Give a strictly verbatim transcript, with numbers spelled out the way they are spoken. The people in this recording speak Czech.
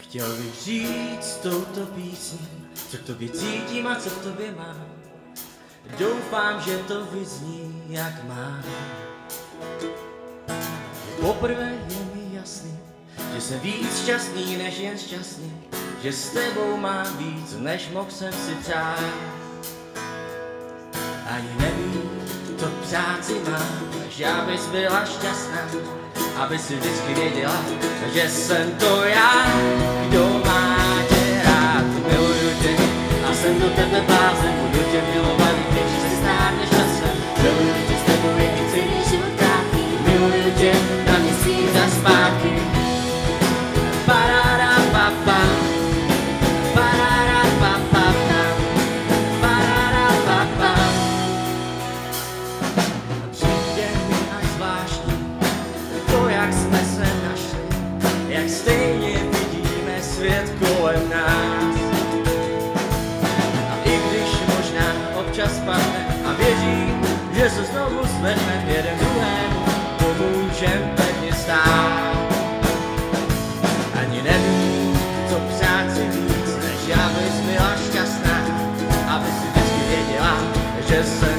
Chtěl bych říct touto písní, co k tobě cítím a co v tobě mám. Doufám, že to vyzní, jak má. Poprvé je mi jasný, že jsem víc šťastný, než jen šťastný, že s tebou mám víc, než mohl jsem si přát. Ani nevím, co přát si mám, že abys byla šťastná, aby si vždycky věděla, že jsem to já, kdo má tě rád. Miluju tě a jsem do tebe blázen, budu tě milovat, když se stárneš časem. Miluju tě s tebou, jak celý život krátký, miluju tě na měsíc a zpátky. Parada papa, parada papa, parada papa. Přijde mi až zvláštní to, jak jsme se našli, jak stejně vidíme svět kolem nás. A i když možná občas padne a věřím, že se znovu zvedneme jeden druhému, pomůžem pevně stát. Ani nevím, co přát si víc, než abys byla šťastná, aby si vždycky věděla, že jsem